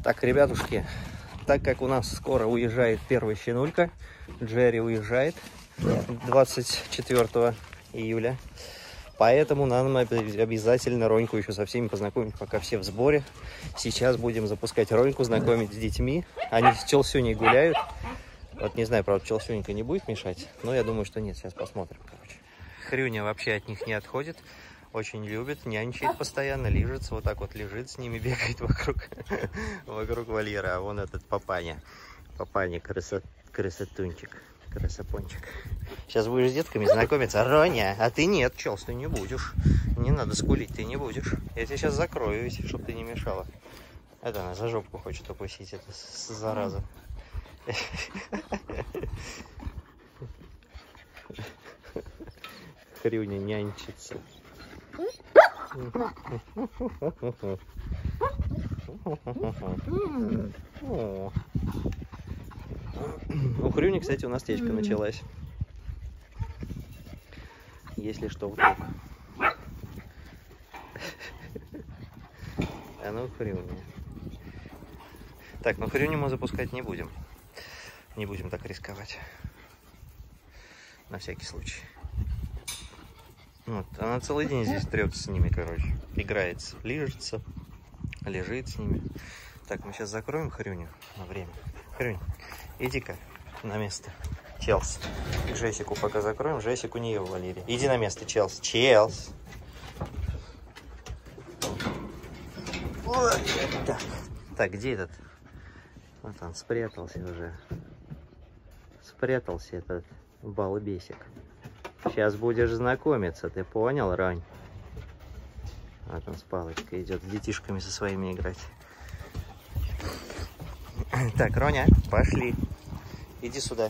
Так, ребятушки, так как у нас скоро уезжает первая щенулька, Джерри уезжает 24 июля, поэтому нам обязательно Роньку еще со всеми познакомить, пока все в сборе. Сейчас будем запускать Роньку, знакомить с детьми. Они с Челсюней гуляют. Вот не знаю, правда, Челсюнька не будет мешать, но я думаю, что нет, сейчас посмотрим, короче. Хрюня вообще от них не отходит. Очень любит, нянчит постоянно, лежится, вот так вот лежит с ними, бегает вокруг вольера. А вон этот папаня, красотунчик, красопончик. Сейчас будешь с детками знакомиться. Роня, а ты нет, Челс, ты не будешь. Не надо скулить, ты не будешь. Я тебя сейчас закрою, ведь, чтобы ты не мешала. Это она за жопку хочет укусить, это зараза. Хрюня нянчится. У Хрюни, кстати, у нас течка началась. Если что, вдруг. А ну, Хрюня. Так, ну Хрюню мы запускать не будем. Не будем так рисковать. На всякий случай. Вот, она целый день здесь трется с ними, короче. Играется, лежится, лежит с ними. Так, мы сейчас закроем Хрюню на время. Хрюнь, иди-ка на место. Челс. Джессику пока закроем. Джессику не в вольере. Иди на место, Челс. Челс. Так, где этот? Вот он спрятался уже. Спрятался этот балбесик. Сейчас будешь знакомиться, ты понял, Рань? Вот он с палочкой идет с детишками со своими играть. Так, Роня, пошли. Иди сюда.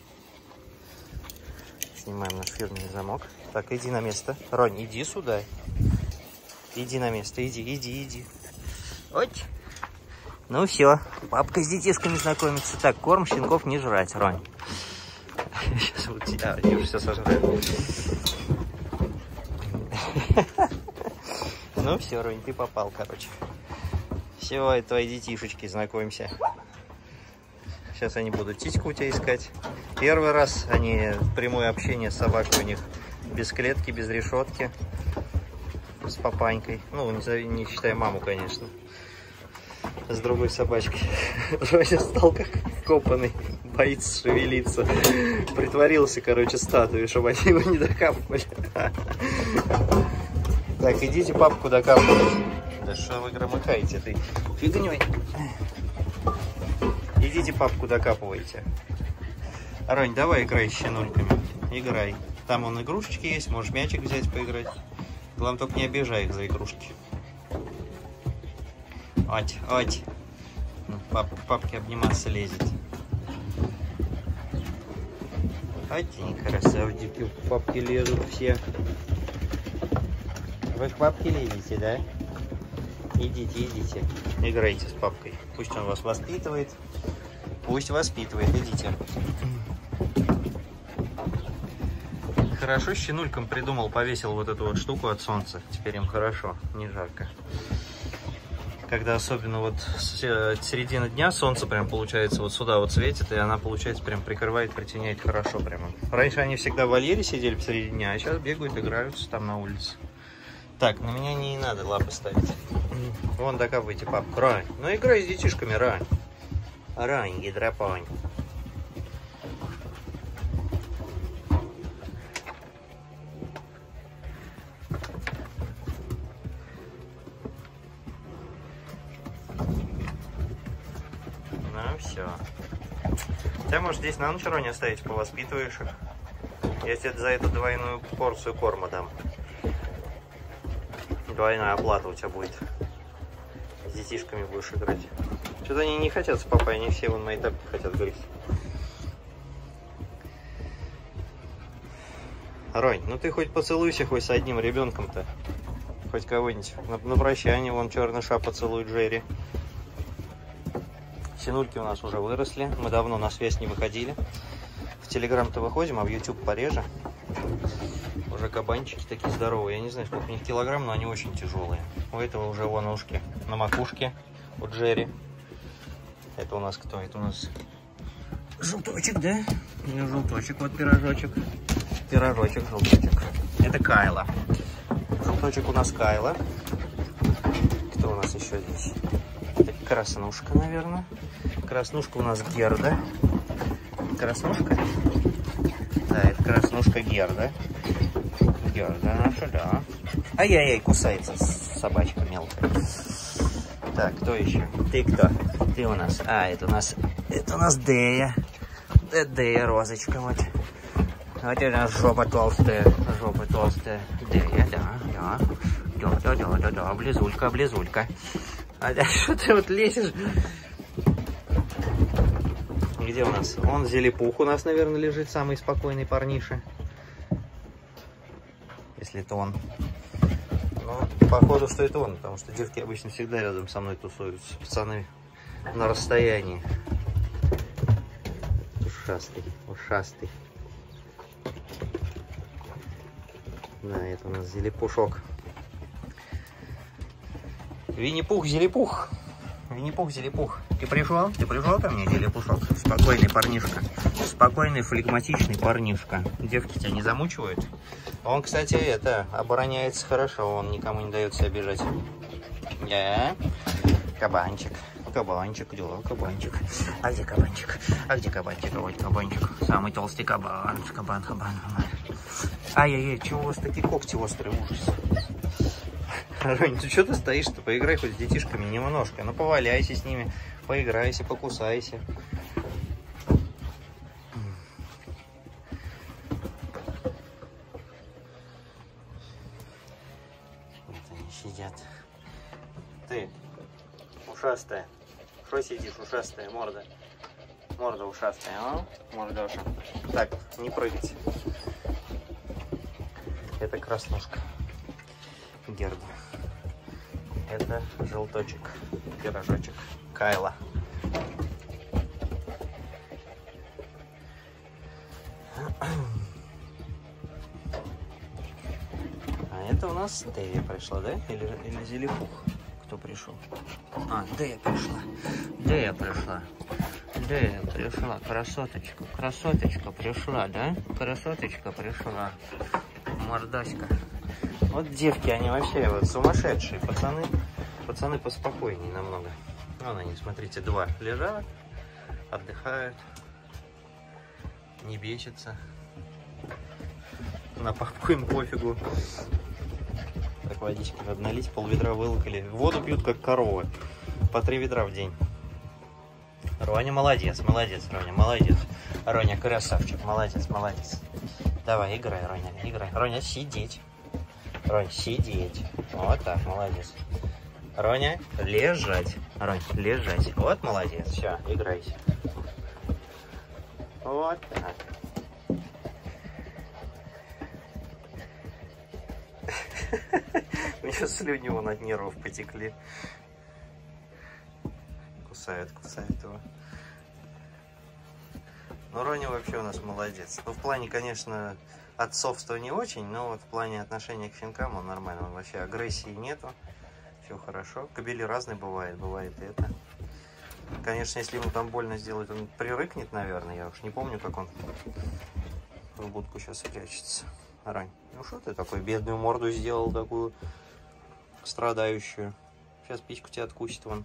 Снимаем наш фирменный замок. Так, иди на место. Ронь, иди сюда. Иди на место, иди. Ой. Ну все, папка с детишками знакомится. Так, корм щенков не жрать, Ронь. Сейчас вот тебя, они уже все сожрали. Ну все, Ронь, ты попал, короче. Все, это твои детишечки, знакомься. Сейчас они будут титьку у тебя искать. Первый раз они прямое общение с собакой у них без клетки, без решетки, с папанькой. Ну, не считая маму, конечно. С другой собачкой. Роня стал как копанный, боится шевелиться. Притворился, короче, статуей, чтобы они его не докапывали. Так, идите папку докапывать. Да что вы громыхаете ты фигней? Идите папку докапывайте. Ронь, давай играй с щенульками. Играй. Там он игрушечки есть, можешь мячик взять поиграть. Главное, только не обижай их за игрушки. Ать. Папке обниматься лезет. Ати, красавчики, в папки лезут все. Вы к папке лезете, да? Идите. Играйте с папкой. Пусть он вас воспитывает. Пусть воспитывает, идите. Хорошо щенулькам придумал, повесил вот эту вот штуку от солнца. Теперь им хорошо, не жарко. Когда особенно вот середина дня солнце прям получается вот сюда вот светит, и она получается прям прикрывает, притеняет хорошо прямо. Раньше они всегда в вольере сидели посреди дня, а сейчас бегают, играются там на улице. Так, на меня не надо лапы ставить. Вон докапывайте папку. Рань, ну играй с детишками, Рань. Рань, гидропонь. Ну все. Ты можешь здесь на ночь, Роня, оставить, повоспитываешь их. Я тебе за эту двойную порцию корма дам. Двойная оплата у тебя будет. С детишками будешь играть. Что-то они не хотят с папой, они все вон мои тапки хотят грызть. Ронь, ну ты хоть поцелуйся хоть с одним ребенком-то. Хоть кого-нибудь. На прощание вон черный ша поцелует Джерри. Щенульки у нас уже выросли. Мы давно на связь не выходили. В Телеграм-то выходим, а в YouTube пореже. Уже кабанчики такие здоровые. Я не знаю, сколько у них килограмм, но они очень тяжелые. У этого уже вон ушки на макушке. У Джерри. Это у нас кто? Это у нас желточек, да? Желточек, вот пирожочек. Пирожочек, желточек. Это Кайла. Желточек у нас Кайла. Кто у нас еще здесь? Это Краснушка, наверное. Краснушка у нас Герда. Краснушка? Да, это Краснушка Герда. Герда наша, да. Ай-яй-яй, кусается собачка мелкая. Так, кто еще? Ты кто? Ты у нас. А, это у нас Дея. Дея, розочка, вот. Вот у нас жопа толстая. Жопа толстая. Дея, да. Да, облизулька. А что ты вот лезешь? Где у нас? Он Зелепух у нас, наверное, лежит, самый спокойный парниша. Если это он. Ну, походу, что это он, потому что девки обычно всегда рядом со мной тусуются. Пацаны на расстоянии. Ушастый. Да, это у нас Зелепушок. Винни-Пух, Зелепух. Винни-Пух. Ты пришел ко мне, Зелепушок? Спокойный парнишка. Спокойный, флегматичный парнишка. Девки тебя не замучивают? Он, кстати, обороняется хорошо. Он никому не дает себя обижать. Кабанчик. Да, кабанчик. А где кабанчик? Вот кабанчик. Самый толстый кабан. Кабан. Ай-яй-яй, чего у вас такие когти острые? Ужас. Ронь, ну что ты стоишь-то? Поиграй хоть с детишками немножко. Ну, поваляйся с ними, поиграйся, покусайся. Вот они сидят. Ты, ушастая. Что сидишь, ушастая морда? Морда ушастая, а? Мордоша. Так, не прыгайте. Это Краснушка. Герда. Это желточек, пирожочек, Кайла. А это у нас Дея пришла, да? Или Зелепух? Кто пришел? А, Дея пришла. Красоточка пришла, да? Красоточка пришла. Мордоська. Вот девки, они вообще вот сумасшедшие. Пацаны поспокойнее намного. Вон они, смотрите, два лежат, отдыхают, не бесятся. На папку им пофигу. Так, водички надо налить, пол-ведра вылокали. Воду пьют, как коровы. По 3 ведра в день. Роня молодец, Роня, молодец. Роня красавчик, молодец. Давай, играй, Роня, играй. Роня, сидеть. Ронь, сидеть. Вот так, молодец. Роня, лежать. Ронь, лежать. Вот молодец. Все, играйся. Вот так. У меня слюни вон от нервов потекли. Кусает его. Ну, Роня вообще у нас молодец. Ну, в плане, конечно, отцовства не очень, но вот в плане отношения к щенкам он нормально. Он вообще агрессии нету. Все хорошо. Кобели разные бывает и это. Конечно, если ему там больно сделать, он прирыкнет, наверное. Я уж не помню, как он в будку сейчас прячется. Рань, ну что ты такой бедную морду сделал, такую страдающую. Сейчас письку тебя откусит вон.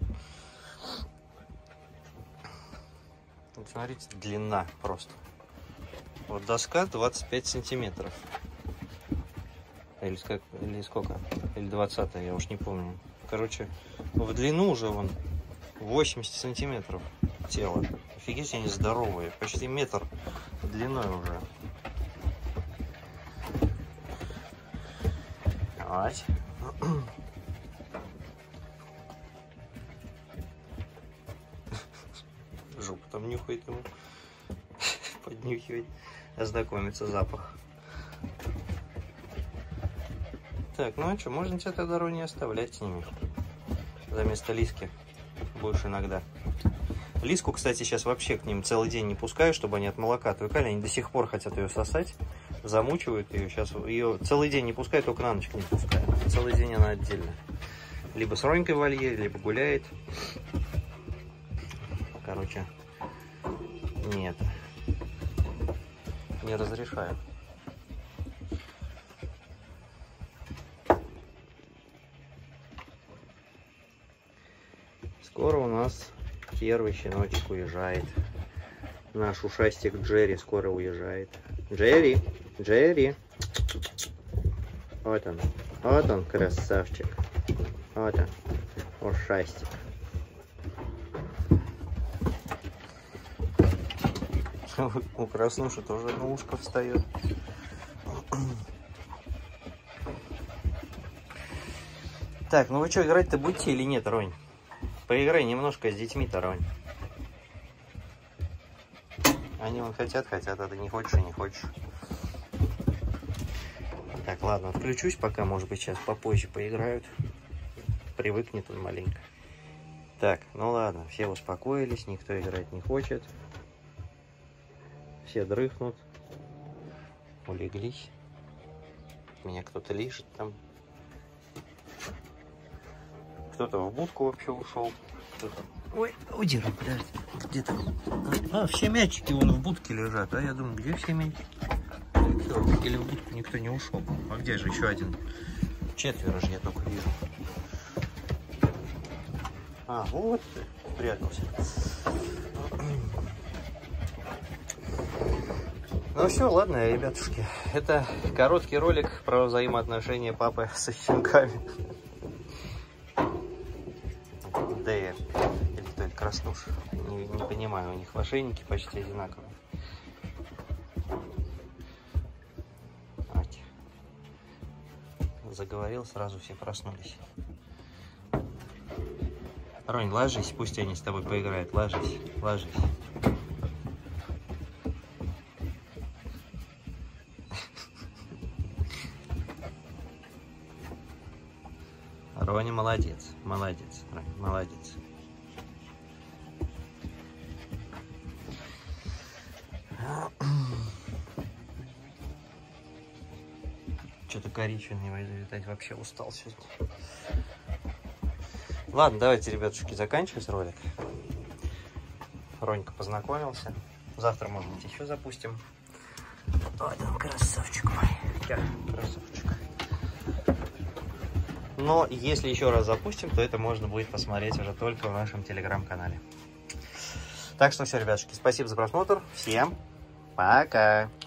Вот смотрите, длина просто. Вот доска 25 сантиметров. Или сколько? Или 20, я уж не помню. Короче, в длину уже вон 80 сантиметров тело. Офигеть, они здоровые. Почти метр длиной уже. Вот. Жопу там нюхает ему. Поднюхивать. Ознакомиться запах. Так, ну а что, можно тебя тогда, Рони, оставлять с ними. За место Лиски. Будешь иногда. Лиску, кстати, сейчас вообще к ним целый день не пускаю, чтобы они от молока отвыкали. Они до сих пор хотят ее сосать. Замучивают ее. Сейчас ее целый день не пускаю, только на ночь не пускаю. Целый день она отдельно. Либо с Ронькой в вольере, либо гуляет. короче, нет, не разрешаю. Скоро у нас первый щеночек уезжает. Наш ушастик Джерри скоро уезжает. Джерри, Джерри. Вот он, красавчик. Вот он, ушастик. У Краснуши тоже одно ушко встает. Так, ну вы что, играть-то будете или нет, Ронь? Поиграй немножко с детьми-то, Ронь. Они вон хотят, а ты не хочешь и не хочешь. Так, ладно, отключусь пока, может быть, сейчас попозже поиграют. Привыкнет он маленько. Так, ну ладно, все успокоились, никто играть не хочет. Все дрыхнут, улеглись. Меня кто-то лижет там. Кто-то в будку вообще ушел. Ой, удирай, подожди. Где-то. А, все мячики вон в будке лежат. А я думаю, где все мячики? Или в будку никто не ушел. А где же еще один? Четверо же я только вижу. А, вот ты прятался. Ну все, ладно, ребятушки. Это короткий ролик про взаимоотношения папы со щенками. Дея или то ли Краснуш. Не понимаю, у них ошейники почти одинаковые. Заговорил, сразу все проснулись. Ронь, ложись, пусть они с тобой поиграют. Ложись, ложись. Роня молодец, молодец, Роня, молодец. Что-то коричневый, видать, вообще устал сегодня. Ладно, давайте, ребятушки, заканчивать ролик. Ронька познакомился. Завтра, может быть, еще запустим. Вот он, красавчик мой. Красавчик. Но если еще раз запустим, то это можно будет посмотреть уже только в нашем телеграм-канале. Так что все, ребятушки, спасибо за просмотр. Всем пока.